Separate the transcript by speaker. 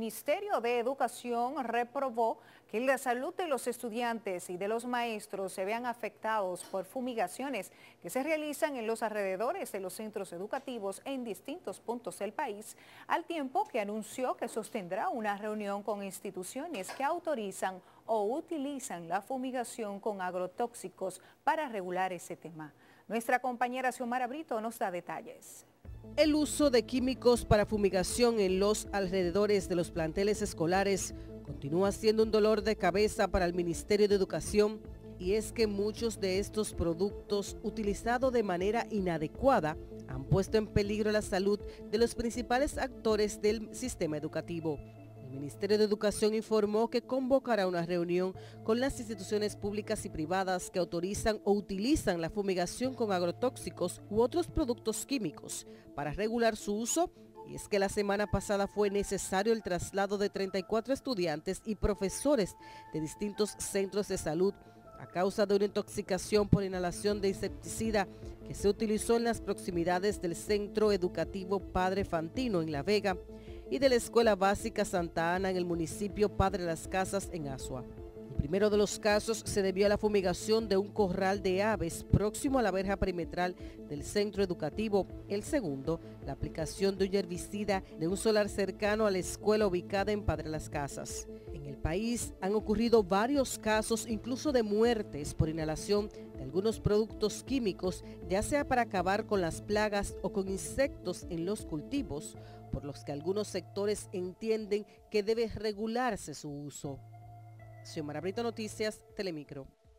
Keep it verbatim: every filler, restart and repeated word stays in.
Speaker 1: Ministerio de Educación reprobó que la salud de los estudiantes y de los maestros se vean afectados por fumigaciones que se realizan en los alrededores de los centros educativos en distintos puntos del país, al tiempo que anunció que sostendrá una reunión con instituciones que autorizan o utilizan la fumigación con agrotóxicos para regular ese tema. Nuestra compañera Xiomara Brito nos da detalles.
Speaker 2: El uso de químicos para fumigación en los alrededores de los planteles escolares continúa siendo un dolor de cabeza para el Ministerio de Educación, y es que muchos de estos productos utilizados de manera inadecuada han puesto en peligro la salud de los principales actores del sistema educativo. El Ministerio de Educación informó que convocará una reunión con las instituciones públicas y privadas que autorizan o utilizan la fumigación con agrotóxicos u otros productos químicos para regular su uso, y es que la semana pasada fue necesario el traslado de treinta y cuatro estudiantes y profesores de distintos centros de salud a causa de una intoxicación por inhalación de insecticida que se utilizó en las proximidades del Centro Educativo Padre Fantino en La Vega y de la Escuela Básica Santa Ana en el municipio Padre Las Casas en Asua. El primero de los casos se debió a la fumigación de un corral de aves próximo a la verja perimetral del centro educativo. El segundo, la aplicación de un herbicida de un solar cercano a la escuela ubicada en Padre Las Casas. En el país han ocurrido varios casos, incluso de muertes por inhalación de algunos productos químicos, ya sea para acabar con las plagas o con insectos en los cultivos, por los que algunos sectores entienden que debe regularse su uso. Xiomara Brito, Noticias, Telemicro.